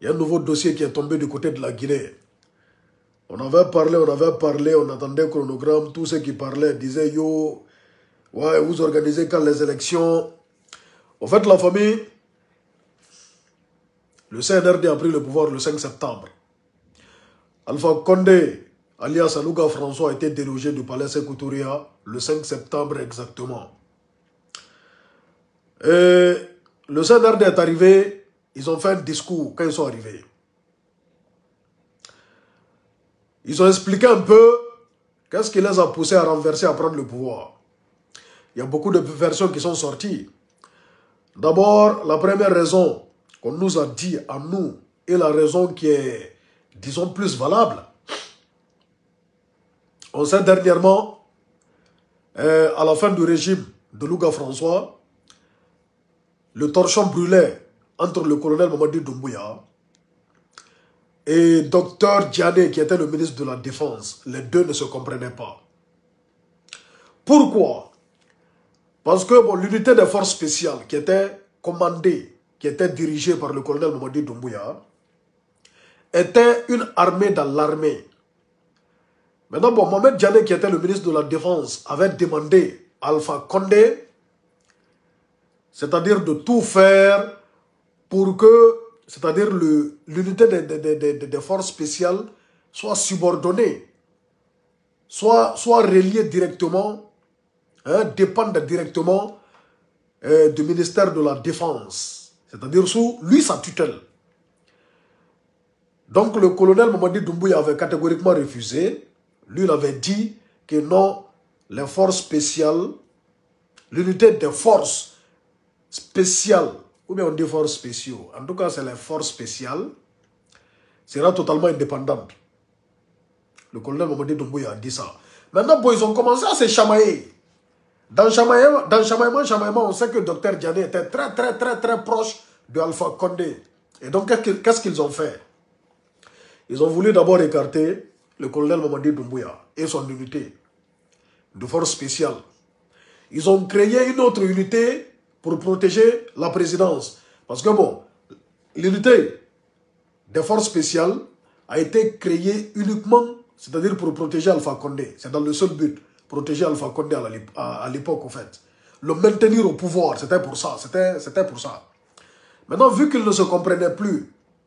Il y a un nouveau dossier qui est tombé du côté de la Guinée. On avait parlé, on attendait un chronogramme. Tous ceux qui parlaient disaient, yo, ouais, vous organisez quand les élections. En fait, la famille, le CNRD a pris le pouvoir le 5 septembre. Alpha Condé, alias Alouga François, a été délogé du palais Sékou Touria le 5 septembre exactement. Et le CNRD est arrivé, ils ont fait un discours quand ils sont arrivés. Ils ont expliqué un peu qu'est-ce qui les a poussés à renverser, à prendre le pouvoir. Il y a beaucoup de versions qui sont sorties. D'abord, la première raison qu'on nous a dit à nous, et la raison qui est, disons, plus valable. On sait dernièrement, à la fin du régime de Louga François, le torchon brûlait entre le colonel Mamadi Doumbouya et Dr Diané, qui était le ministre de la Défense. Les deux ne se comprenaient pas. Pourquoi? Parce que bon, l'unité des forces spéciales qui était commandée, qui était dirigée par le colonel Mamadi Doumbouya, était une armée dans l'armée. Maintenant, bon, Mohamed Diané, qui était le ministre de la Défense, avait demandé à Alpha Condé, c'est-à-dire de tout faire pour que, c'est-à-dire l'unité des forces spéciales soit subordonnée, soit reliée directement, dépende directement du ministère de la Défense, c'est-à-dire sous lui sa tutelle. Donc le colonel Mamadi Doumbouya avait catégoriquement refusé. Lui, il avait dit que non, les forces spéciales, l'unité des forces spéciales, ou bien on dit forces spéciaux, en tout cas c'est les forces spéciales, sera totalement indépendante. Le colonel Mamadi Doumbouya a dit ça. Maintenant, bon, ils ont commencé à se chamailler. Dans chamaillement, on sait que Dr Diané était très proche de Alpha Condé. Et donc, qu'est-ce qu'ils ont fait? Ils ont voulu d'abord écarter le colonel Mamadi Doumbouya et son unité de force spéciale. Ils ont créé une autre unité pour protéger la présidence. Parce que bon, l'unité des forces spéciales a été créée uniquement, c'est-à-dire pour protéger Alpha Condé. C'est dans le seul but, protéger Alpha Condé à l'époque, en fait. Le maintenir au pouvoir, c'était pour ça. C'était pour ça. Maintenant, vu qu'ils ne se comprenaient plus,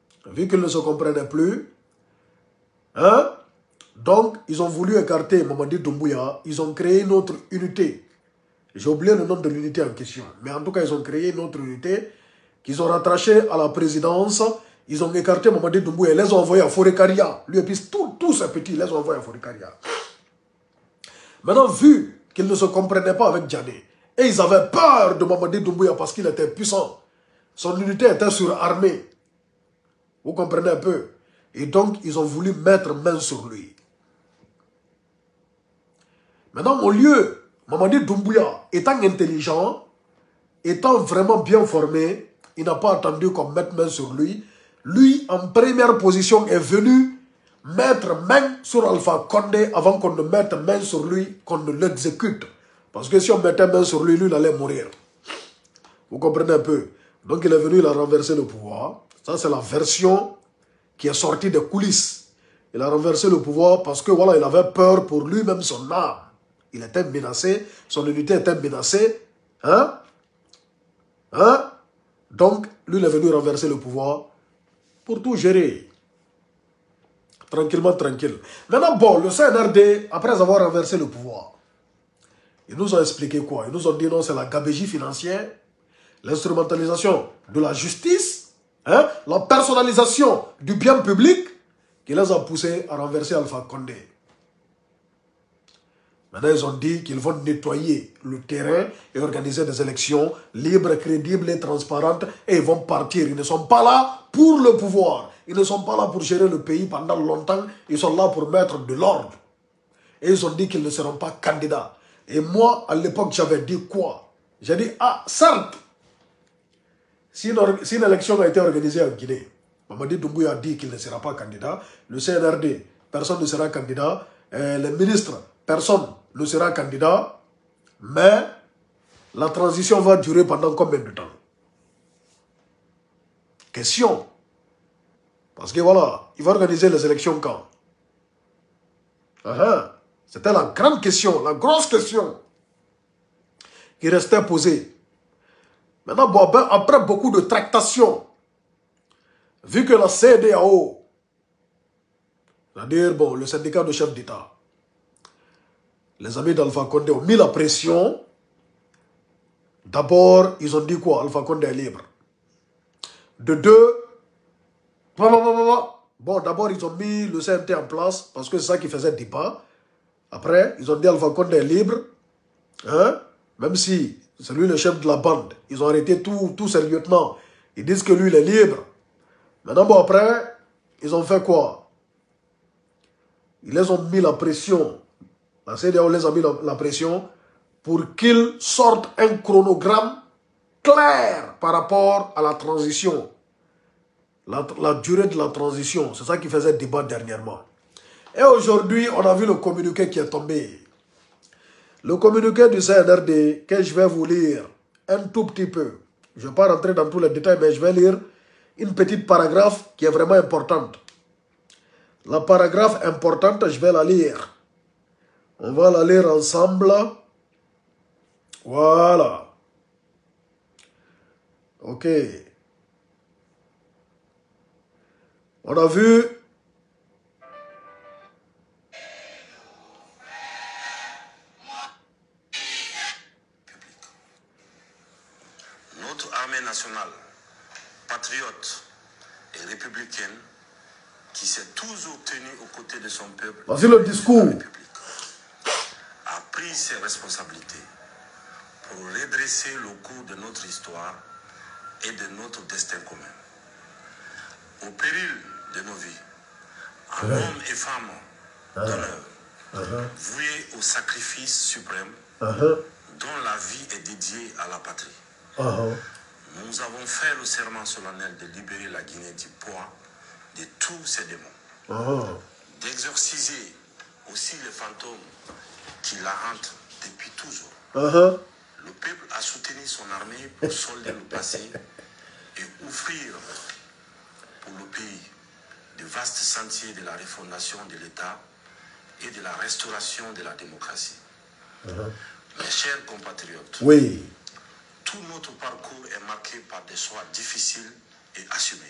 donc, ils ont voulu écarter Mamadi Doumbouya. Ils ont créé une autre unité. J'ai oublié le nom de l'unité en question. Mais en tout cas, ils ont créé une autre unité qu'ils ont rattachée à la présidence. Ils ont écarté Mamadi Doumbouya et les ont envoyés à Forécaria. Lui et puis tous ces petits, les ont envoyés à Forécaria. Maintenant, vu qu'ils ne se comprenaient pas avec Diané, et ils avaient peur de Mamadi Doumbouya parce qu'il était puissant. Son unité était surarmée. Vous comprenez un peu? Et donc, ils ont voulu mettre main sur lui. Maintenant, au lieu, Mamadi Doumbouya, étant intelligent, étant vraiment bien formé, il n'a pas attendu qu'on mette main sur lui. Lui, en première position, est venu mettre main sur Alpha Condé avant qu'on ne mette main sur lui, qu'on ne l'exécute. Parce que si on mettait main sur lui, lui, il allait mourir. Vous comprenez un peu? Donc, il est venu, il a renversé le pouvoir. Ça, c'est la version qui est sortie des coulisses. Il a renversé le pouvoir parce que, voilà, il avait peur pour lui-même, son âme. Il était menacé, son unité était menacée. Donc, lui, il est venu renverser le pouvoir pour tout gérer. Tranquillement, tranquille. Maintenant, bon, le CNRD, après avoir renversé le pouvoir, ils nous ont expliqué quoi? Ils nous ont dit non, c'est la gabegie financière, l'instrumentalisation de la justice, la personnalisation du bien public qui les a poussés à renverser Alpha Condé. Maintenant, ils ont dit qu'ils vont nettoyer le terrain et organiser des élections libres, crédibles et transparentes. Et ils vont partir. Ils ne sont pas là pour le pouvoir. Ils ne sont pas là pour gérer le pays pendant longtemps. Ils sont là pour mettre de l'ordre. Et ils ont dit qu'ils ne seront pas candidats. Et moi, à l'époque, j'avais dit quoi? J'ai dit, ah, certes, si une élection a été organisée en Guinée, Mamadi Doumbouya a dit qu'il ne sera pas candidat. Le CNRD, personne ne sera candidat. Les ministres, personne ne sera candidat, mais la transition va durer pendant combien de temps? Question. Parce que voilà, il va organiser les élections quand? C'était la grande question, la grosse question qui restait posée. Maintenant, bon, ben, après beaucoup de tractations, vu que la CEDEAO, c'est-à-dire bon, le syndicat de chefs d'État, les amis d'Alpha Condé ont mis la pression. D'abord, ils ont dit quoi? Alpha Condé est libre. De deux, bon, d'abord, ils ont mis le CNT en place parce que c'est ça qui faisait débat. Après, ils ont dit Alpha Condé est libre. Hein? Même si c'est lui le chef de la bande. Ils ont arrêté tous ses lieutenants. Ils disent que lui, il est libre. Maintenant, bon, après, ils ont fait quoi? Ils les ont mis la pression. La CEDEAO les a mis la pression pour qu'ils sortent un chronogramme clair par rapport à la transition. La durée de la transition. C'est ça qui faisait débat dernièrement. Et aujourd'hui, on a vu le communiqué qui est tombé. Le communiqué du CNRD que je vais vous lire un tout petit peu. Je ne vais pas rentrer dans tous les détails, mais je vais lire une petite paragraphe qui est vraiment importante. La paragraphe importante, je vais la lire. On va la lire ensemble. Voilà. Ok. On a vu. Notre armée nationale, patriote et républicaine, qui s'est toujours tenue aux côtés de son peuple, Voici le discours. a pris ses responsabilités pour redresser le cours de notre histoire et de notre destin commun. Au péril de nos vies, en hommes et femmes d'honneur, voués au sacrifice suprême, dont la vie est dédiée à la patrie. Nous avons fait le serment solennel de libérer la Guinée du poids de tous ses démons, d'exorciser aussi les fantômes qui la hantent depuis toujours. Le peuple a soutenu son armée pour solder le passé et offrir pour le pays de vastes sentiers de la refondation de l'État et de la restauration de la démocratie. Mes chers compatriotes, Oui. tout notre parcours est marqué par des choix difficiles et assumés.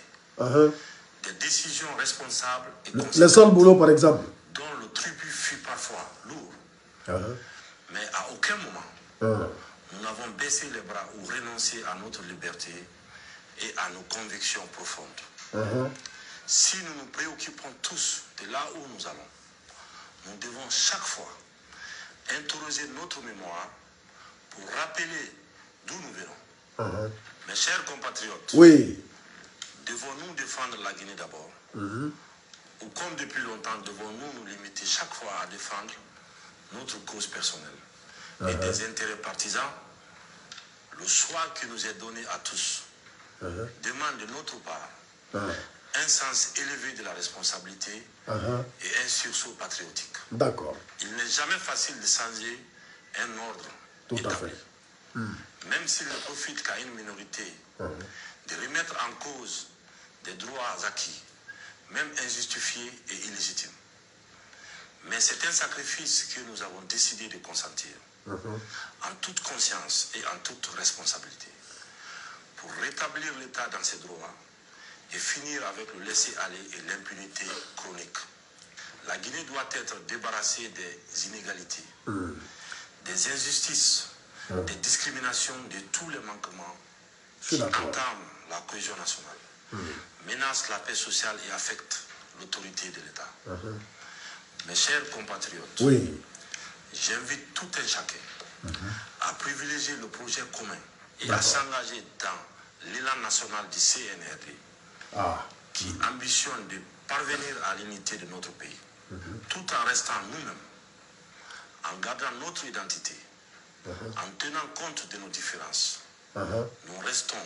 Des décisions responsables et Le conséquentes, sale boulot, par exemple. dont le tribut fut parfois lourd. Mais à aucun moment, nous n'avons baissé les bras ou renoncé à notre liberté et à nos convictions profondes. Si nous nous préoccupons tous de là où nous allons, nous devons chaque fois interroger notre mémoire pour rappeler d'où nous venons. Mes chers compatriotes, Oui. devons-nous défendre la Guinée d'abord? Ou comme depuis longtemps, devons-nous nous limiter chaque fois à défendre notre cause personnelle et des intérêts partisans? Le choix qui nous est donné à tous demande de notre part un sens élevé de la responsabilité et un sursaut patriotique. D'accord. Il n'est jamais facile de changer un ordre Tout à établi. fait. Même s'il ne profite qu'à une minorité de remettre en cause des droits acquis, même injustifiés et illégitimes. Mais c'est un sacrifice que nous avons décidé de consentir, en toute conscience et en toute responsabilité, pour rétablir l'État dans ses droits et finir avec le laisser-aller et l'impunité chronique. La Guinée doit être débarrassée des inégalités, des injustices, des discriminations, de tous les manquements qui entament la cohésion nationale, menacent la paix sociale et affectent l'autorité de l'État. Mes chers compatriotes, j'invite tout un chacun à privilégier le projet commun et à s'engager dans l'élan national du CNRD qui ambitionne de parvenir à l'unité de notre pays, tout en restant nous-mêmes, en gardant notre identité, en tenant compte de nos différences. Nous restons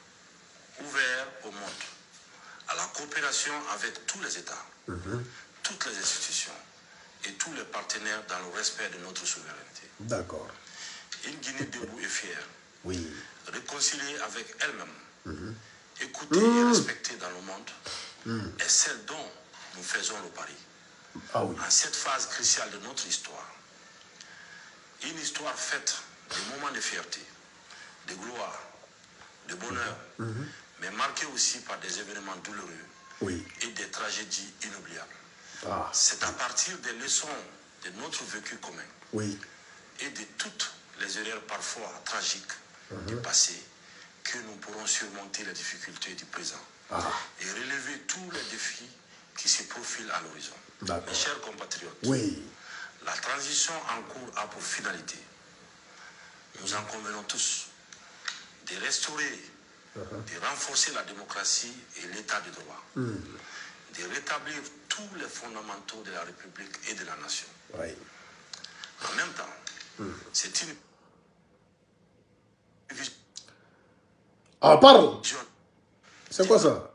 ouverts au monde, à la coopération avec tous les États, toutes les institutions et tous les partenaires dans le respect de notre souveraineté. D'accord. Une Guinée debout et fière, réconciliée avec elle-même, écoutée et respectée dans le monde, est celle dont nous faisons le pari. Ah oui. En cette phase cruciale de notre histoire, une histoire faite de moments de fierté, de gloire, de bonheur, mais marquée aussi par des événements douloureux et des tragédies inoubliables. Ah. C'est à partir des leçons de notre vécu commun et de toutes les erreurs parfois tragiques du passé que nous pourrons surmonter les difficultés du présent et relever tous les défis qui se profilent à l'horizon. Mes chers compatriotes, la transition en cours a pour finalité, nous en convenons tous, de restaurer, de renforcer la démocratie et l'état de droit, de rétablir tous les fondamentaux de la République et de la nation. En même temps, c'est une vision. Ah, parle! C'est quoi ça?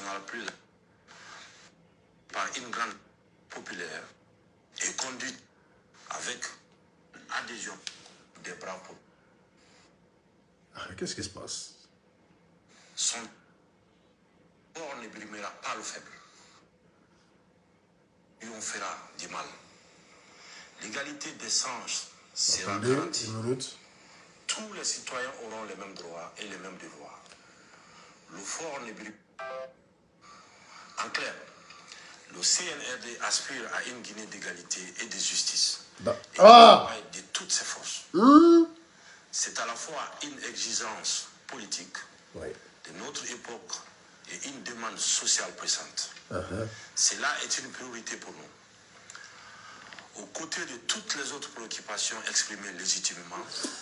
Par une grande populaire et conduite avec adhésion des braves. Qu'est-ce qui se passe? Son corps ne brimera pas le faible. Et on fera du mal. L'égalité des chances sera garantie. Tous les citoyens auront les mêmes droits et les mêmes devoirs. Le fort ne brille pas. En clair, le CNRD aspire à une Guinée d'égalité et de justice. Et travaille de toutes ses forces. C'est à la fois une exigence politique de notre époque et une demande sociale pressante. Cela est une priorité pour nous. Aux côtés de toutes les autres préoccupations exprimées légitimement,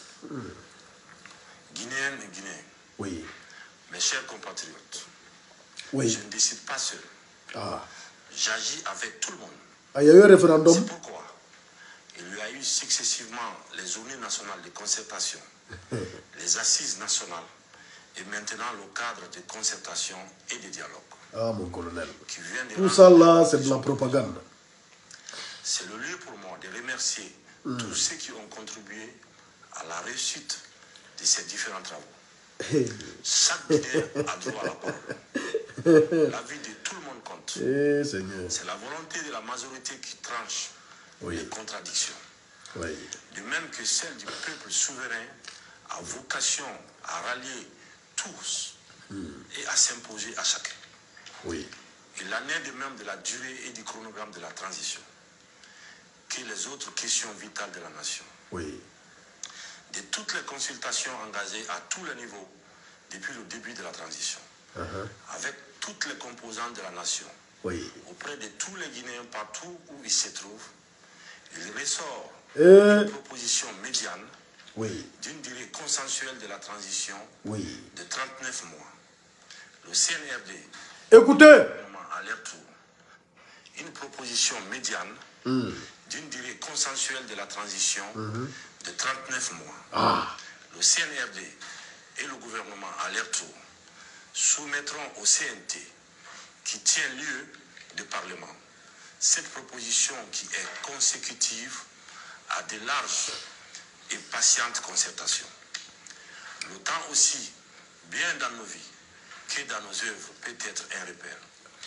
Guinéennes et Guinéens, mes chers compatriotes, je ne décide pas seul. J'agis avec tout le monde. Il y a eu un référendum. C'est pourquoi il y a eu successivement les journées nationales de concertation, les assises nationales et maintenant le cadre de concertation et de dialogue. Ah, mon colonel. Tout ça là, c'est de la propagande. C'est le lieu pour moi de remercier tous ceux qui ont contribué à la réussite de ces différents travaux. Chaque Guinéen a droit à la parole. La vie de tout le monde compte. C'est la volonté de la majorité qui tranche les contradictions. De même que celle du peuple souverain a vocation à rallier tous et à s'imposer à chacun. Il en est de même de la durée et du chronogramme de la transition que les autres questions vitales de la nation. De toutes les consultations engagées à tous les niveaux depuis le début de la transition, avec toutes les composantes de la nation, auprès de tous les Guinéens partout où ils se trouvent, il ressort une proposition médiane d'une durée consensuelle de la transition de 39 mois. Le CNRD alerte une proposition médiane d'une durée consensuelle de la transition de 39 mois. Le CNRD et le gouvernement alerte soumettront au CNT qui tient lieu de Parlement cette proposition qui est consécutive à de larges et patientes concertations. Le temps aussi, bien dans nos vies que dans nos œuvres, peut être un repère.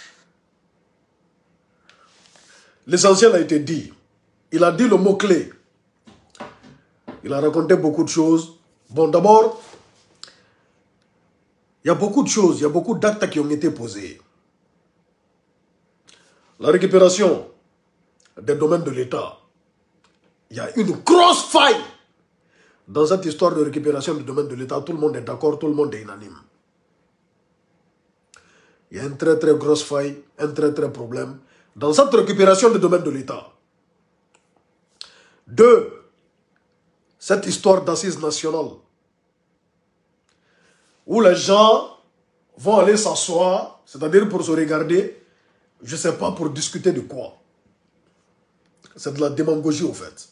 L'essentiel a été dit. Il a dit le mot-clé. Il a raconté beaucoup de choses. Bon, d'abord, il y a beaucoup de choses, il y a beaucoup d'actes qui ont été posés. La récupération des domaines de l'État. Il y a une grosse faille dans cette histoire de récupération des domaines de l'État. Tout le monde est d'accord, tout le monde est unanime. Il y a une très très grosse faille, un très très problème dans cette récupération des domaines de l'État. 2. Cette histoire d'assises nationales où les gens vont aller s'asseoir, c'est-à-dire pour se regarder, je ne sais pas pour discuter de quoi. C'est de la démagogie au fait.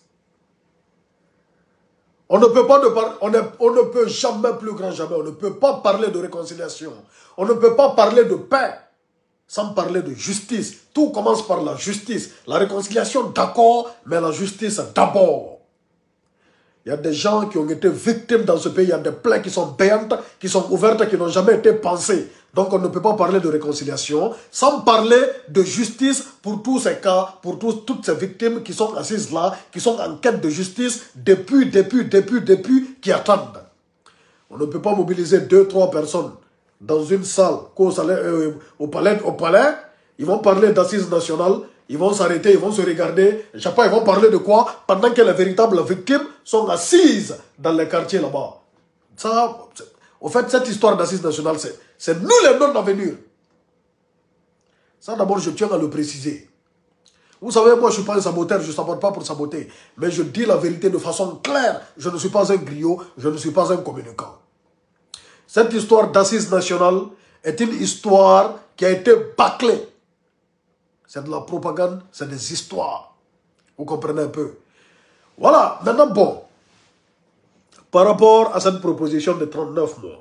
On ne peut pas on ne peut jamais, plus grand jamais, on ne peut pas parler de réconciliation. On ne peut pas parler de paix sans parler de justice. Tout commence par la justice. La réconciliation, d'accord, mais la justice d'abord. Il y a des gens qui ont été victimes dans ce pays. Il y a des plaies qui sont payantes, qui sont ouvertes, qui n'ont jamais été pensées. Donc on ne peut pas parler de réconciliation sans parler de justice pour tous ces cas, pour toutes ces victimes qui sont assises là, qui sont en quête de justice depuis, qui attendent. On ne peut pas mobiliser 2-3 personnes dans une salle au palais. Ils vont parler d'assises nationales, ils vont s'arrêter, ils vont se regarder. Je sais pas, ils vont parler de quoi pendant que les véritables victimes sont assises dans les quartiers là-bas. Ça, au fait, cette histoire d'assises nationales, c'est nous les non à venir. Ça, d'abord, je tiens à le préciser. Vous savez, moi, je ne suis pas un saboteur, je ne sabote pas pour saboter. Mais je dis la vérité de façon claire. Je ne suis pas un griot, je ne suis pas un communicant. Cette histoire d'assises nationales est une histoire qui a été bâclée. C'est de la propagande, c'est des histoires. Vous comprenez un peu? Voilà, maintenant, bon. Par rapport à cette proposition de 39 mois.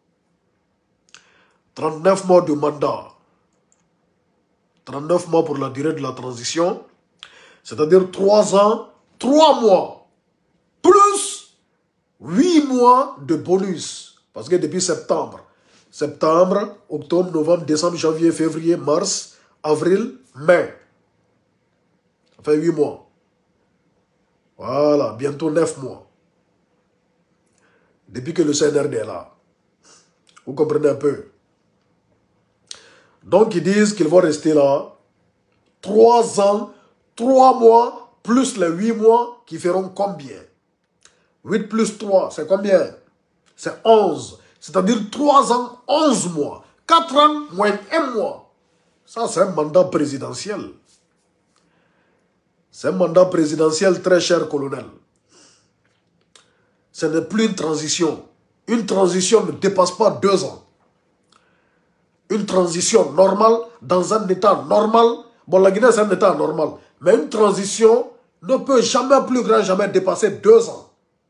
39 mois de mandat. 39 mois pour la durée de la transition. C'est-à-dire 3 ans, 3 mois. Plus 8 mois de bonus. Parce que depuis septembre, octobre, novembre, décembre, janvier, février, mars, avril, mai. Ça fait 8 mois. Voilà, bientôt 9 mois. Depuis que le CNRD est là. Vous comprenez un peu? Donc ils disent qu'ils vont rester là 3 ans, 3 mois, plus les 8 mois qui feront combien? 8 plus 3, c'est combien? C'est 11. C'est-à-dire 3 ans, 11 mois. 4 ans, moins 1 mois. Ça, c'est un mandat présidentiel. C'est un mandat présidentiel, très cher colonel. Ce n'est plus une transition. Une transition ne dépasse pas 2 ans. Une transition normale, dans un état normal. Bon, la Guinée, c'est un état normal. Mais une transition ne peut jamais, plus grand, jamais dépasser 2 ans.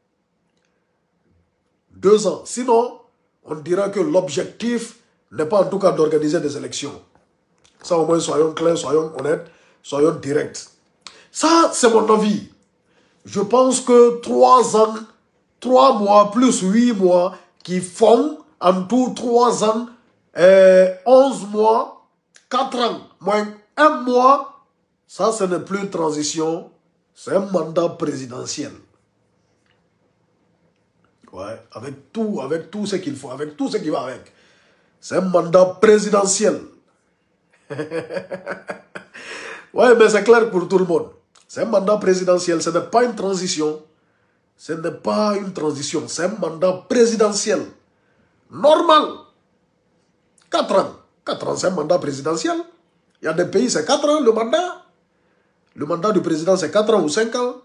2 ans. Sinon, on dira que l'objectif n'est pas en tout cas d'organiser des élections. Ça, au moins, soyons clairs, soyons honnêtes, soyons directs. Ça, c'est mon avis. Je pense que 3 ans, 3 mois plus 8 mois qui font en tout 3 ans, 11 mois, 4 ans, moins 1 mois, ça, ce n'est plus une transition, c'est un mandat présidentiel. Ouais, avec tout ce qu'il faut, avec tout ce qui va avec. C'est un mandat présidentiel. Ouais, mais c'est clair pour tout le monde. C'est un mandat présidentiel, ce n'est pas une transition. Ce n'est pas une transition, c'est un mandat présidentiel. Normal. 4 ans. 4 ans, c'est un mandat présidentiel. Il y a des pays, c'est 4 ans le mandat. Le mandat du président, c'est 4 ans ou 5 ans.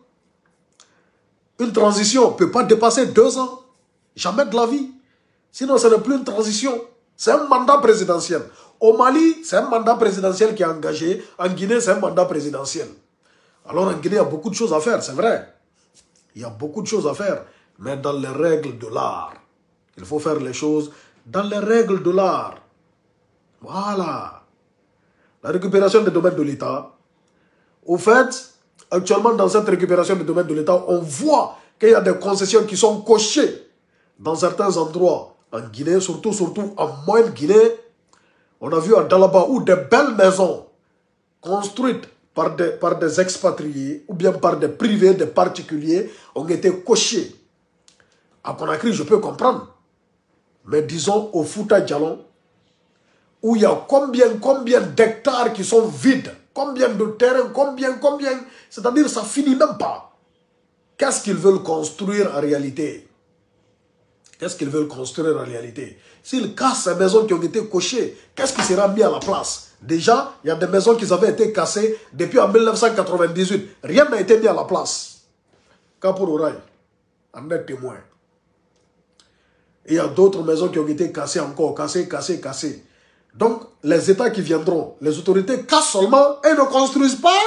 Une transition ne peut pas dépasser 2 ans. Jamais de la vie. Sinon, ce n'est plus une transition. C'est un mandat présidentiel. Au Mali, c'est un mandat présidentiel qui est engagé. En Guinée, c'est un mandat présidentiel. Alors en Guinée, il y a beaucoup de choses à faire, c'est vrai. Il y a beaucoup de choses à faire, mais dans les règles de l'art. Il faut faire les choses dans les règles de l'art. Voilà. La récupération des domaines de l'État. Au fait, actuellement, dans cette récupération des domaines de l'État, on voit qu'il y a des concessions qui sont cochées dans certains endroits. En Guinée, surtout en moyenne Guinée, on a vu à Dalaba où des belles maisons construites par des expatriés ou bien par des privés, des particuliers, ont été cochées. À Conakry, je peux comprendre. Mais disons au Fouta Djallon, où il y a combien d'hectares qui sont vides, combien de terrains, combien, c'est-à-dire ça finit même pas. Qu'est-ce qu'ils veulent construire en réalité? Qu'est-ce qu'ils veulent construire en réalité? S'ils cassent ces maisons qui ont été cochées, qu'est-ce qui sera mis à la place? Déjà, il y a des maisons qui avaient été cassées depuis en 1998. Rien n'a été mis à la place. Kapourouraï en est témoin. Et il y a d'autres maisons qui ont été cassées encore, cassées. Donc, les États qui viendront, les autorités cassent seulement et ne construisent pas.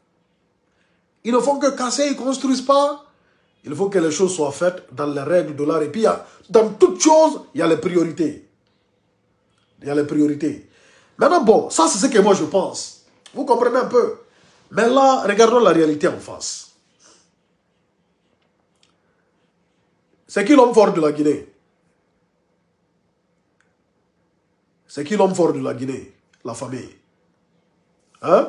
Ils ne font que casser, ils ne construisent pas. Il faut que les choses soient faites dans les règles de l'art. Et puis, dans toutes choses, il y a les priorités. Il y a les priorités. Maintenant, bon, ça c'est ce que moi je pense. Vous comprenez un peu? Mais là, regardons la réalité en face. C'est qui l'homme fort de la Guinée? C'est qui l'homme fort de la Guinée? La famille. Hein?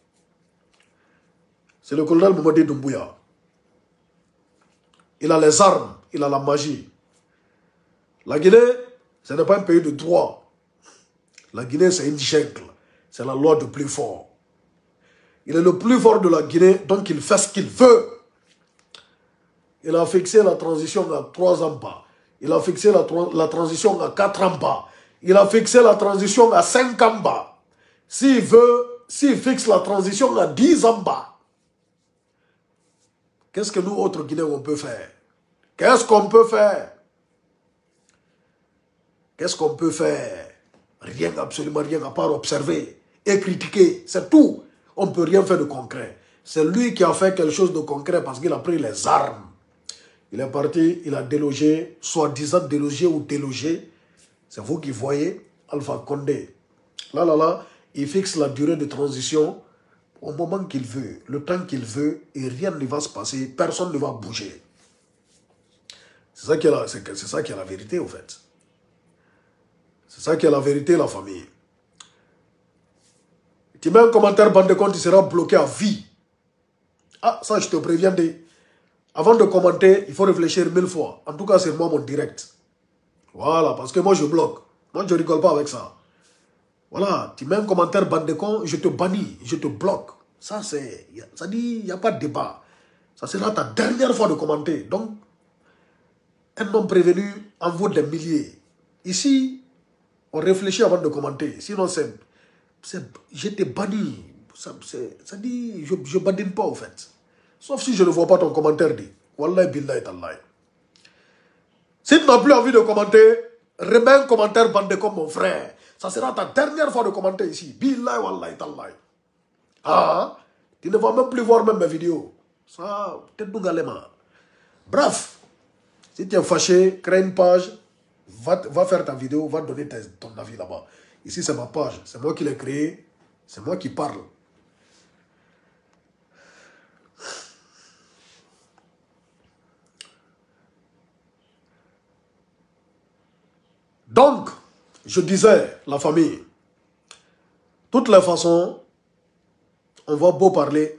C'est le colonel Mamadi Doumbouya. Il a les armes, il a la magie. La Guinée, ce n'est pas un pays de droit. La Guinée, c'est une jungle. C'est la loi du plus fort. Il est le plus fort de la Guinée, donc il fait ce qu'il veut. Il a fixé la transition à 3 ans bas. Il a fixé la transition à 4 ans bas. Il a fixé la transition à 5 ans bas. S'il fixe la transition à 10 ans bas, qu'est-ce que nous, autres Guinéens, on peut faire? Qu'est-ce qu'on peut faire? Qu'est-ce qu'on peut faire? Rien, absolument rien, à part observer et critiquer. C'est tout. On ne peut rien faire de concret. C'est lui qui a fait quelque chose de concret parce qu'il a pris les armes. Il est parti, il a délogé, soi-disant délogé ou délogé. C'est vous qui voyez Alpha Condé. Là, il fixe la durée de transition au moment qu'il veut, le temps qu'il veut, et rien ne va se passer, personne ne va bouger. C'est ça qui est la vérité, au fait. C'est ça qui est la vérité, la famille. Tu mets un commentaire, bande de compte, tu seras bloqué à vie. Ah, ça, je te préviens. Avant de commenter, il faut réfléchir 1000 fois. En tout cas, c'est moi mon direct. Voilà, parce que moi, je bloque. Moi, je ne rigole pas avec ça. Voilà, tu mets un commentaire, bande de compte, je te bannis, je te bloque. Ça dit, il n'y a pas de débat. Ça sera ta dernière fois de commenter. Donc, un homme prévenu en vaut des milliers. Ici, on réfléchit avant de commenter. Sinon, je t'ai banni. Ça dit, je ne badine pas, au fait. Sauf si je ne vois pas ton commentaire dit. Wallahi billahi tallahi. Si tu n'as plus envie de commenter, remets un commentaire bandé comme mon frère. Ça sera ta dernière fois de commenter ici. Billahi wallahi tallahi. Ah, tu ne vas même plus voir même mes vidéos. Ça, peut-être dougalema. Bref, si tu es fâché, crée une page, va faire ta vidéo, va donner ton avis là-bas. Ici, c'est ma page. C'est moi qui l'ai créée. C'est moi qui parle. Donc, je disais, la famille, toutes les façons, on va beau parler,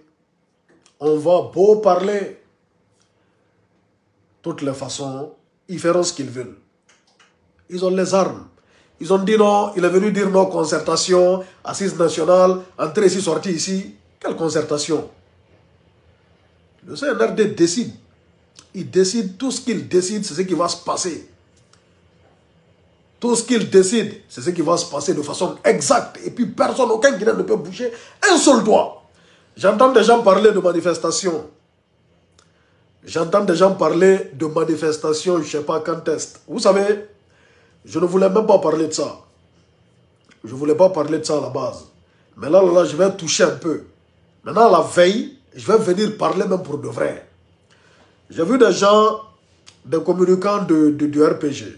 toutes les façons, ils feront ce qu'ils veulent. Ils ont les armes. Ils ont dit non, il est venu dire non, concertation, assise nationale, entrée ici, sortie ici. Quelle concertation? Le CNRD décide. Il décide, tout ce qu'il décide, c'est ce qui va se passer. Tout ce qu'il décide, c'est ce qui va se passer de façon exacte. Et puis personne, aucun Guinéen ne peut bouger un seul doigt. J'entends des gens parler de manifestation. J'entends des gens parler de manifestation, je ne sais pas quand est. Vous savez, je ne voulais même pas parler de ça. Je ne voulais pas parler de ça à la base. Mais là, je vais toucher un peu. Maintenant, la veille, je vais venir parler même pour de vrai. J'ai vu des gens, des communicants du RPG.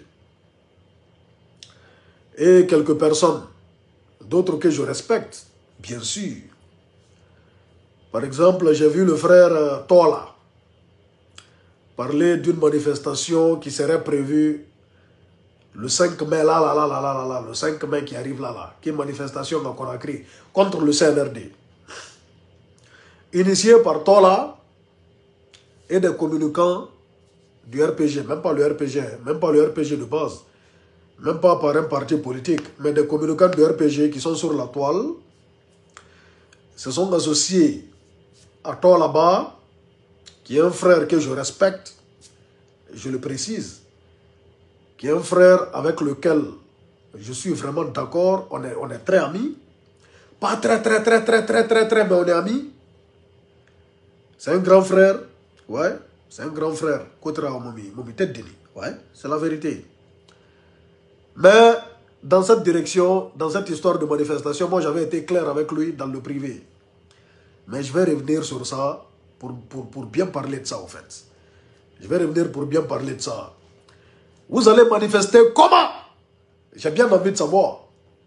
Et quelques personnes, d'autres que je respecte, bien sûr. Par exemple, j'ai vu le frère Tola parler d'une manifestation qui serait prévue le 5 mai, le 5 mai qui arrive là, qui est une manifestation à Conakry contre le CNRD. Initiée par Tola et des communicants du RPG, même pas le RPG, même pas le RPG de base. Même pas par un parti politique, mais des communicants de RPG qui sont sur la toile, se sont associés à toi là-bas, qui est un frère que je respecte, je le précise, qui est un frère avec lequel je suis vraiment d'accord, on est très amis, pas très, mais on est amis. C'est un grand frère, ouais, c'est un grand frère, ouais, c'est la vérité. Mais dans cette direction, dans cette histoire de manifestation, moi j'avais été clair avec lui dans le privé. Mais je vais revenir sur ça pour bien parler de ça en fait. Je vais revenir pour bien parler de ça. Vous allez manifester comment? J'ai bien envie de savoir.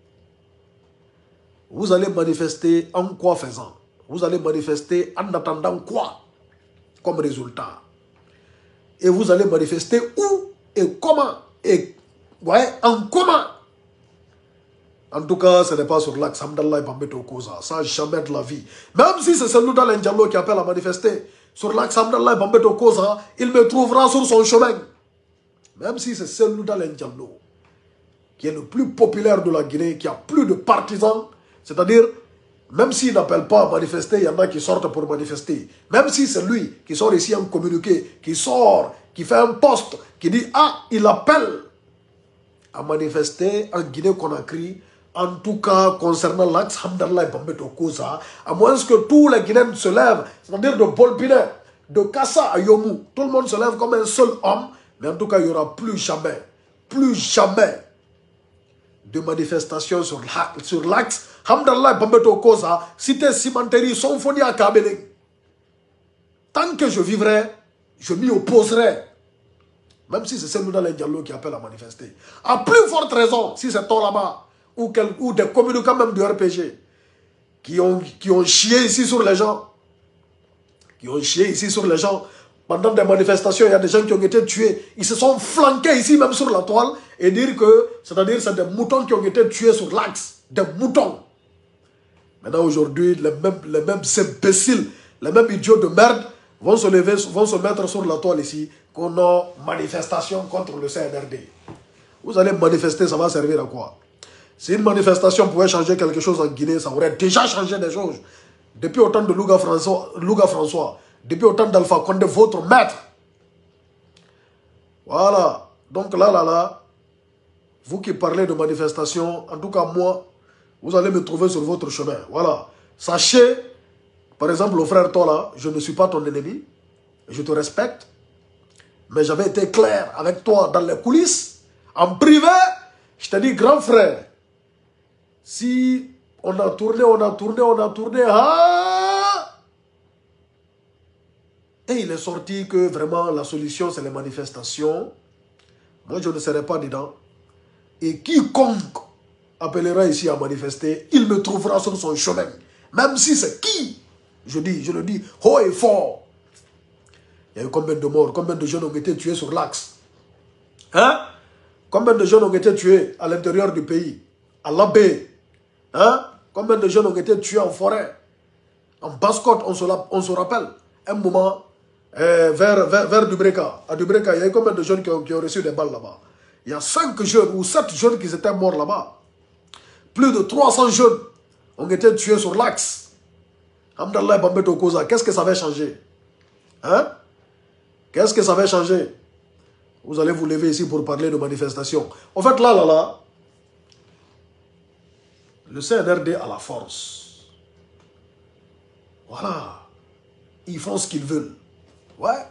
Vous allez manifester en quoi faisant? Vous allez manifester en attendant quoi comme résultat? Et vous allez manifester où et comment? Et ouais, en comment? En tout cas, ce n'est pas sur l'axe Hamdallah Bambeto Koza. Ça, jamais de la vie. Même si c'est celui dans l'Indialo qui appelle à manifester, sur l'axe Hamdallah Bambeto Koza, il me trouvera sur son chemin. Même si c'est celui dans l'Indialo qui est le plus populaire de la Guinée, qui a plus de partisans, c'est-à-dire, même s'il n'appelle pas à manifester, il y en a qui sortent pour manifester. Même si c'est lui qui sort ici en communiqué, qui sort, qui fait un poste, qui dit, ah, il appelle à manifester en Guinée-Conakry, en tout cas concernant l'axe Hamdallah et Bambeto Koza, à moins que tous les Guinéens se lèvent, c'est-à-dire de Bolpinet, de Kassa à Yomou, tout le monde se lève comme un seul homme, mais en tout cas, il n'y aura plus jamais de manifestation sur l'axe Hamdallah et Bambeto Koza, cité cimenterie, Sonfonia à Kabeling. Tant que je vivrai, je m'y opposerai. Même si c'est celui dans les dialogues qui appelle à manifester. À plus forte raison, si c'est toi là-bas, ou des communicants même du RPG, qui ont chié ici sur les gens, pendant des manifestations, il y a des gens qui ont été tués, ils se sont flanqués ici même sur la toile, et dire que, c'est-à-dire c'est des moutons qui ont été tués sur l'axe, des moutons. Maintenant aujourd'hui, les mêmes imbéciles, les mêmes idiots de merde, vont se mettre sur la toile ici, qu'on a manifestation contre le CNRD. Vous allez manifester, ça va servir à quoi? Si une manifestation pouvait changer quelque chose en Guinée, ça aurait déjà changé des choses. Depuis autant de Louga François, depuis autant d'Alpha Condé, votre maître. Voilà. Donc là, vous qui parlez de manifestation, en tout cas moi, vous allez me trouver sur votre chemin. Voilà. Sachez, par exemple, le frère Tola, je ne suis pas ton ennemi, je te respecte, mais j'avais été clair avec toi dans les coulisses, en privé, je t'ai dit, grand frère, si on a tourné, ah, et il est sorti que vraiment la solution c'est les manifestations, moi je ne serai pas dedans, et quiconque appellera ici à manifester, il me trouvera sur son chemin, même si c'est qui, je le dis haut et fort. Il y a eu combien de morts, combien de jeunes ont été tués sur l'axe? Hein? Combien de jeunes ont été tués à l'intérieur du pays? À l'Abbé? Hein? Combien de jeunes ont été tués en forêt? En Basse-Côte, on se rappelle. Un moment, vers Dubreka. À Dubreka, il y a eu combien de jeunes qui ont reçu des balles là-bas? Il y a 5 jeunes ou 7 jeunes qui étaient morts là-bas. Plus de 300 jeunes ont été tués sur l'axe. Hamdallah Bambeto Koza, qu'est-ce que ça avait changé? Hein? Qu'est-ce que ça va changer? Vous allez vous lever ici pour parler de manifestation. En fait, là, le CNRD a la force. Voilà. Ils font ce qu'ils veulent. Ouais.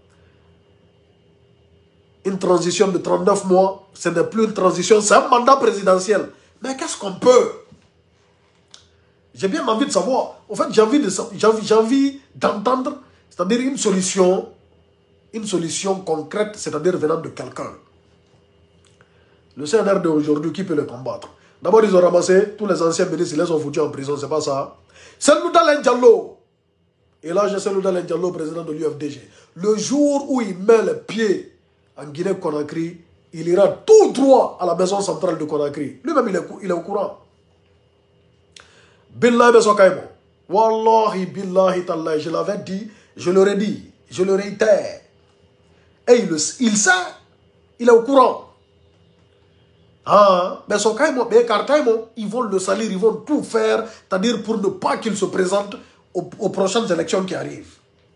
Une transition de 39 mois, ce n'est plus une transition, c'est un mandat présidentiel. Mais qu'est-ce qu'on peut? J'ai bien envie de savoir. En fait, j'ai envie d'entendre, c'est-à-dire une solution concrète, c'est-à-dire venant de quelqu'un. Le CNRD aujourd'hui, qui peut le combattre? D'abord, ils ont ramassé tous les anciens ministres, ils les ont foutus en prison, c'est pas ça. C'est Loudalen Diallo. Et là, j'ai Loudalen Diallo, président de l'UFDG. Le jour où il met les pieds en Guinée-Conakry, il ira tout droit à la maison centrale de Conakry. Lui-même, il est au courant. Billahi Besokaimo. Wallahi, billahi, tallahi. Je l'avais dit, je l'aurais dit, je le réitère. Et il sait, il est au courant. Ah, mais son Kaimo, ils vont le salir, ils vont tout faire, c'est-à-dire pour ne pas qu'il se présente aux prochaines élections qui arrivent.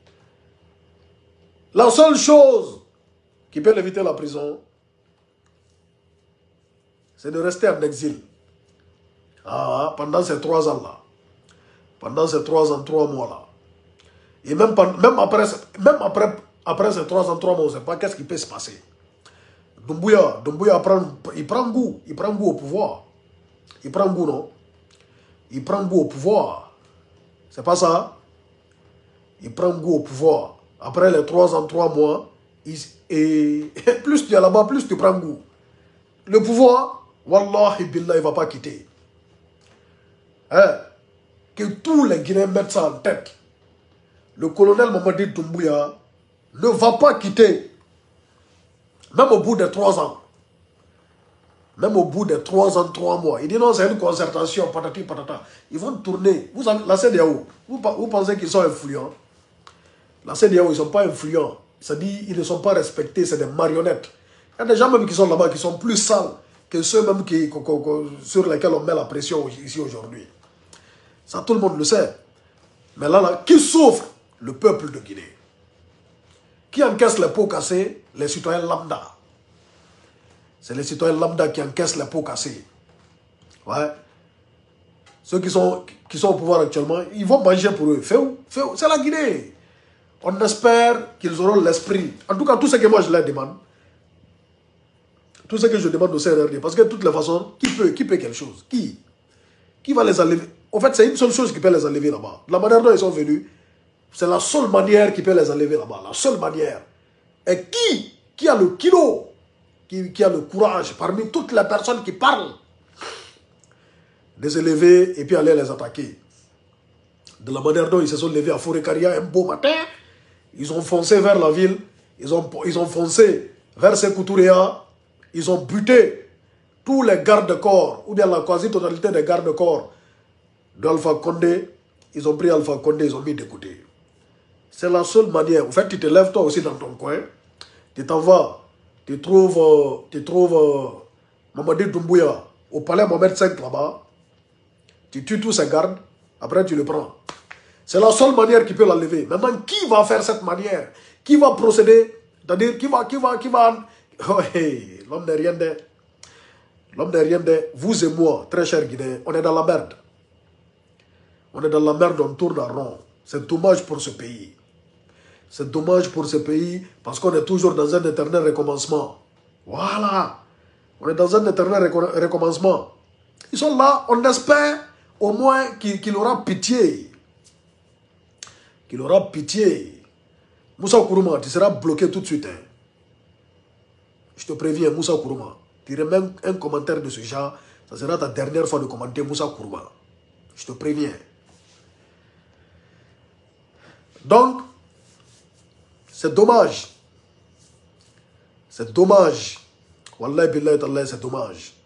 La seule chose qui peut éviter la prison, c'est de rester en exil. Ah, pendant ces 3 ans-là. Pendant ces 3 ans, 3 mois-là. Et même après ces 3 ans, 3 mois, on ne sait pas qu'est-ce qui peut se passer. Doumbouya il prend goût au pouvoir. Il prend goût, non? Il prend goût au pouvoir. C'est pas ça? Il prend goût au pouvoir. Après les 3 ans, 3 mois, et plus tu es là-bas, plus tu prends goût. Le pouvoir, wallahi billah, il ne va pas quitter. Hein? Que tous les Guinéens mettent ça en tête. Le colonel Mamadi Doumbouya ne va pas quitter. Même au bout de 3 ans. Même au bout de 3 ans, 3 mois, il dit non, c'est une concertation, patati patata. Ils vont tourner. Vous avez, la CEDEAO, vous pensez qu'ils sont influents? La CEDEAO, ils ne sont pas influents. C'est-à-dire ils ne sont pas respectés, c'est des marionnettes. Il y a des gens même qui sont là-bas qui sont plus sales que ceux même sur lesquels on met la pression ici aujourd'hui. Ça, tout le monde le sait. Mais là, qui souffre? Le peuple de Guinée. Qui encaisse les pots cassés? Les citoyens lambda. C'est les citoyens lambda qui encaissent les pots cassés. Ouais. Ceux qui sont au pouvoir actuellement, ils vont manger pour eux. C'est la Guinée. On espère qu'ils auront l'esprit. En tout cas, tout ce que moi je leur demande, tout ce que je demande au CNRD, parce que de toutes les façons, qui peut quelque chose? Qui va les enlever? En fait, c'est une seule chose qui peut les enlever là-bas. La manière dont ils sont venus, c'est la seule manière qui peut les enlever là-bas. La seule manière. Et qui a le kilo, qui a le courage, parmi toutes les personnes qui parlent, de se lever et puis aller les attaquer. De la manière dont ils se sont levés à Forêt-Caria un beau matin, ils ont foncé vers la ville, ils ont foncé vers Sékou-Touréa, ils ont buté tous les gardes-corps, ou bien la quasi-totalité des gardes-corps d'Alpha Condé. Ils ont pris Alpha Condé, ils ont mis de côté. C'est la seule manière. En fait, tu te lèves toi aussi dans ton coin, tu t'en vas, tu trouves Mamadi Doumbouya au palais Mohamed V là-bas, tu tues tous ces gardes, après tu le prends. C'est la seule manière qui peut l'enlever. Maintenant, qui va faire cette manière? Qui va procéder? C'est-à-dire, qui va... Oh, hey, l'homme n'est rien de... L'homme n'est rien de... Vous et moi, très chers Guinéens, on est dans la merde. On est dans la merde, on tourne en rond. C'est dommage pour ce pays. C'est dommage pour ce pays parce qu'on est toujours dans un éternel recommencement. Voilà. On est dans un éternel recommencement. Ils sont là, on espère au moins qu'il aura pitié. Qu'il aura pitié. Moussa Kourouma, tu seras bloqué tout de suite. Hein. Je te préviens, Moussa Kourouma. Tu remets un commentaire de ce genre, ça sera ta dernière fois de commenter Moussa Kourouma. Je te préviens. Donc, c'est dommage. C'est dommage. Wallahi billahi ta'ala, c'est dommage.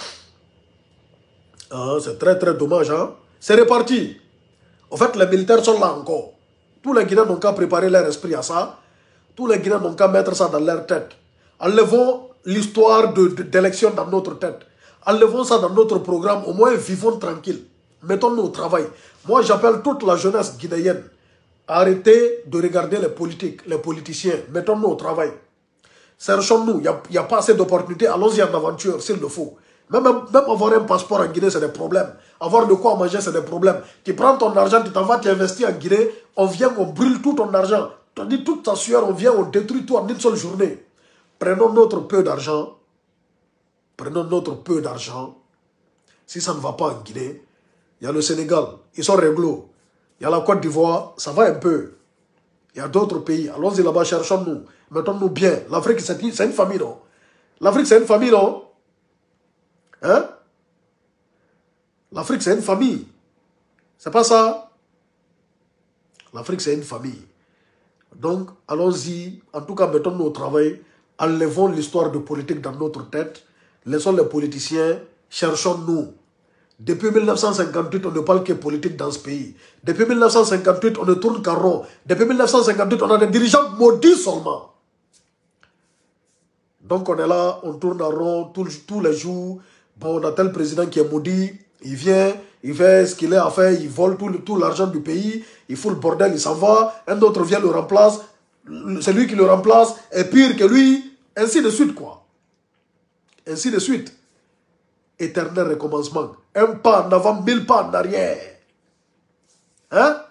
Ah, c'est très très dommage. Hein? C'est reparti. En fait, les militaires sont là encore. Tous les Guinéens n'ont qu'à préparer leur esprit à ça. Tous les Guinéens n'ont qu'à mettre ça dans leur tête. Enlevons l'histoire d'élection dans notre tête. Enlevons ça dans notre programme. Au moins, vivons tranquille. Mettons-nous au travail. Moi, j'appelle toute la jeunesse guinéenne. Arrêtez de regarder les politiques, les politiciens. Mettons-nous au travail. Cherchons-nous. Il n'y a pas assez d'opportunités. Allons-y en aventure, s'il le faut. Même avoir un passeport en Guinée, c'est des problèmes. Avoir de quoi manger, c'est des problèmes. Tu prends ton argent, tu t'en vas, tu investis en Guinée. On vient, on brûle tout ton argent. Tu dis toute ta sueur, on vient, on détruit tout en une seule journée. Prenons notre peu d'argent. Prenons notre peu d'argent. Si ça ne va pas en Guinée, il y a le Sénégal, ils sont réglo. Il y a la Côte d'Ivoire, ça va un peu. Il y a d'autres pays. Allons-y là-bas, cherchons-nous. Mettons-nous bien. L'Afrique, c'est une famille, non? L'Afrique, c'est une famille, non? Hein? L'Afrique, c'est une famille. C'est pas ça? L'Afrique, c'est une famille. Donc, allons-y. En tout cas, mettons-nous au travail. Enlevons l'histoire de politique dans notre tête. Laissons les politiciens. Cherchons-nous. Depuis 1958, on ne parle que politique dans ce pays. Depuis 1958, on ne tourne qu'en rond. Depuis 1958, on a des dirigeants maudits seulement. Donc, on est là, on tourne en rond tous les jours. Bon, on a tel président qui est maudit. Il vient, il fait ce qu'il a à faire, il vole tout l'argent du pays. Il fout le bordel, il s'en va. Un autre vient, le remplace. Celui qui le remplace est pire que lui. Ainsi de suite, quoi. Ainsi de suite. Éternel recommencement. Un pas en avant, 1000 pas en arrière. Hein?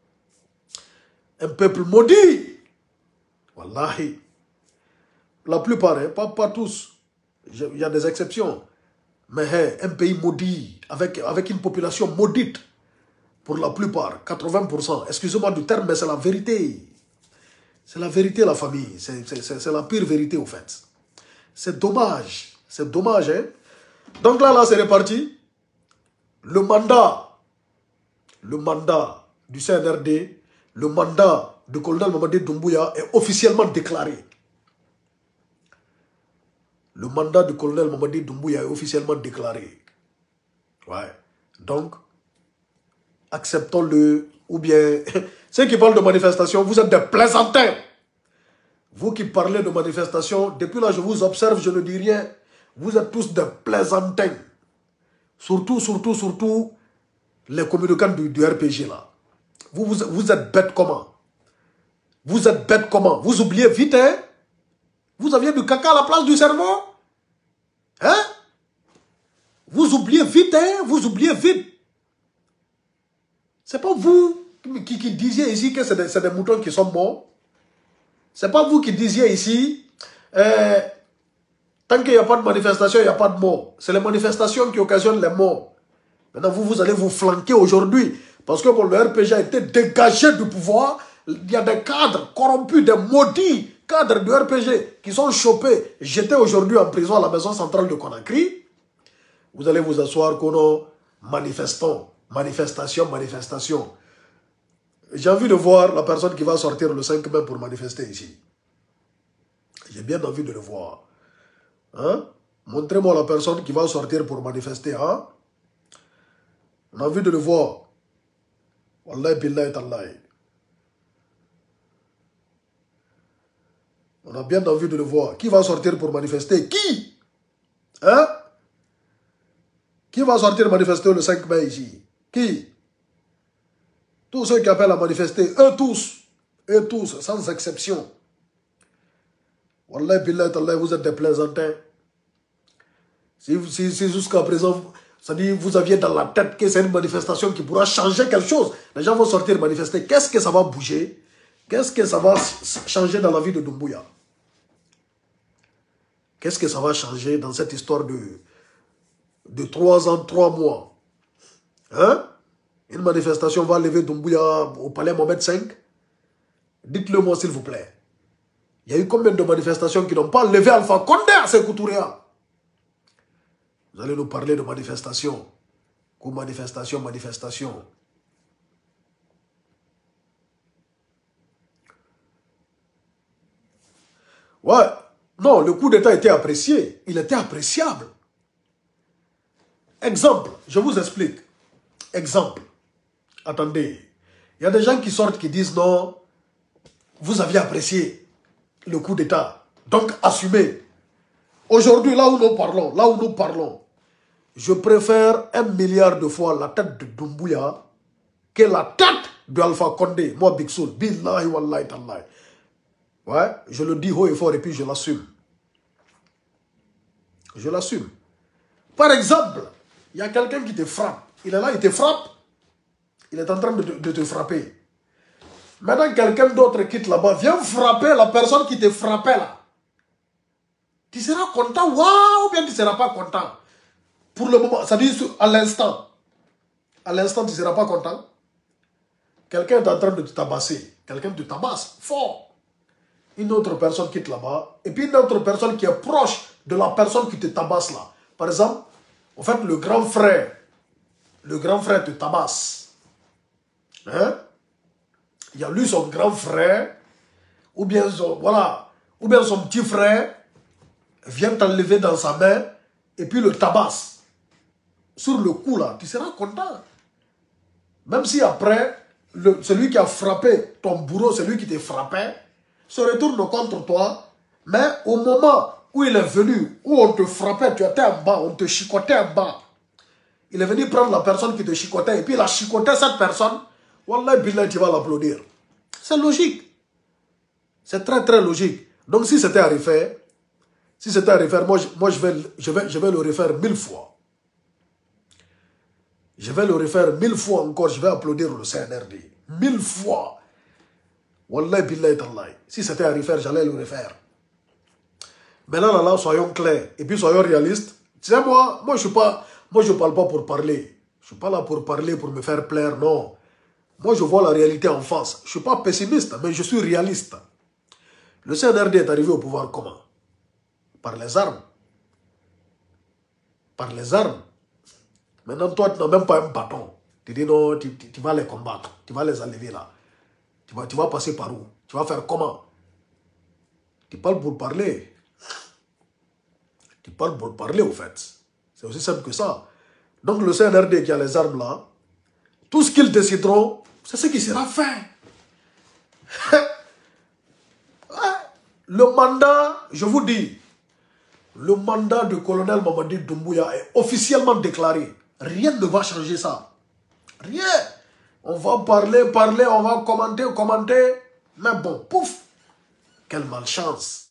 Un peuple maudit. Wallahi. La plupart, hein, pas tous. Il y a des exceptions. Mais hein, un pays maudit, avec une population maudite. Pour la plupart, 80%. Excusez-moi du terme, mais c'est la vérité. C'est la vérité, la famille. C'est la pire vérité, au fait. C'est dommage. C'est dommage, hein? Donc là, c'est reparti. Le mandat du CNRD, le mandat du colonel Mamadi Doumbouya est officiellement déclaré. le mandat du colonel Mamadi Doumbouya est officiellement déclaré. Ouais. Donc, acceptons-le, ou bien... Ceux qui parlent de manifestation, vous êtes des plaisantins. Vous qui parlez de manifestation, depuis là je vous observe, je ne dis rien. Vous êtes tous des plaisantins. Surtout, les communicants du RPG là. Vous êtes bêtes comment? Vous êtes bêtes comment? Vous oubliez vite, hein? Vous aviez du caca à la place du cerveau? Hein? Vous oubliez vite, hein? Vous oubliez vite. C'est pas vous qui disiez ici que c'est des moutons qui sont morts. C'est pas vous qui disiez ici, tant qu'il n'y a pas de manifestation, il n'y a pas de mort. C'est les manifestations qui occasionnent les morts. Maintenant, vous allez vous flanquer aujourd'hui. Parce que le RPG a été dégagé du pouvoir. Il y a des cadres corrompus, des maudits cadres du RPG qui sont chopés, jetés aujourd'hui en prison à la maison centrale de Conakry. Vous allez vous asseoir qu'on manifestons. Manifestation. J'ai envie de voir la personne qui va sortir le 5 mai pour manifester ici. J'ai bien envie de le voir. Hein? Montrez-moi la personne qui va sortir pour manifester. Hein? On a envie de le voir. Wallahi billahi tallahi. On a bien envie de le voir. Qui va sortir pour manifester? Qui? Hein? Qui va sortir manifester le 5 mai ici? Qui? Tous ceux qui appellent à manifester, eux tous, sans exception. Wallahi billahi tallahi, vous êtes des plaisantins. Si jusqu'à présent, ça dit, vous aviez dans la tête que c'est une manifestation qui pourra changer quelque chose, les gens vont sortir manifester, qu'est-ce que ça va bouger? Qu'est-ce que ça va changer dans la vie de Doumbouya? Qu'est-ce que ça va changer dans cette histoire de 3 ans, 3 mois? Hein? Une manifestation va lever Doumbouya au palais Mohamed V? Dites-le moi s'il vous plaît. Il y a eu combien de manifestations qui n'ont pas levé Alpha Condé à Sékou Touré? Vous allez nous parler de manifestation. Manifestation. Ouais. Non, le coup d'État était apprécié. Il était appréciable. Exemple, je vous explique. Exemple. Attendez. Il y a des gens qui sortent qui disent non, vous aviez apprécié le coup d'État. Donc, assumez. Aujourd'hui, là où nous parlons, je préfère 1 milliard de fois la tête de Doumbouya que la tête de Alpha Condé. Moi, Big Soul, billahi wallahi tallahi. Ouais, je le dis haut et fort et puis je l'assume. Je l'assume. Par exemple, il y a quelqu'un qui te frappe. Il est là, il te frappe. Il est en train de te frapper. Maintenant, quelqu'un d'autre quitte là-bas, viens frapper la personne qui te frappait là. Tu seras content, waouh, ou bien tu ne seras pas content. Pour le moment, ça dit à l'instant. À l'instant, tu ne seras pas content. Quelqu'un est en train de te tabasser. Quelqu'un te tabasse fort. Une autre personne quitte là-bas. Et puis une autre personne qui est proche de la personne qui te tabasse là. Par exemple, en fait, le grand frère te tabasse. Hein? Il y a lui, son grand frère, ou bien son petit frère vient t'enlever dans sa main et puis le tabasse. Sur le coup là, tu seras content. Même si après, celui qui a frappé ton bourreau, celui qui te frappait, se retourne contre toi, mais au moment où il est venu, où on te frappait, tu étais en bas, on te chicotait en bas. Il est venu prendre la personne qui te chicotait et puis il a chicoté cette personne. Wallah billah, tu vas l'applaudir. C'est logique. C'est très très logique. Donc si c'était à refaire, moi je vais le refaire 1000 fois. Je vais le refaire 1000 fois encore, je vais applaudir le CNRD. 1000 fois. Wallah billah tallahi. Si c'était à refaire, j'allais le refaire. Maintenant là, soyons clairs et puis soyons réalistes. Tu sais, moi je parle pas pour parler. Je suis pas là pour parler, pour me faire plaire, non. Moi, je vois la réalité en face. Je ne suis pas pessimiste, mais je suis réaliste. Le CNRD est arrivé au pouvoir comment? Par les armes. Par les armes. Maintenant, toi, tu n'as même pas un bâton. Tu dis non, tu vas les combattre. Tu vas les enlever là. Tu vas passer par où? Tu vas faire comment? Tu parles pour parler. qui parlent pour parler, au fait. C'est aussi simple que ça. Donc, le CNRD qui a les armes là, tout ce qu'ils décideront, c'est ce qui sera fait. Le mandat, je vous dis, le mandat du colonel Mamadi Doumbouya est officiellement déclaré. Rien ne va changer ça. Rien. On va parler, on va commenter. Mais bon, pouf, quelle malchance.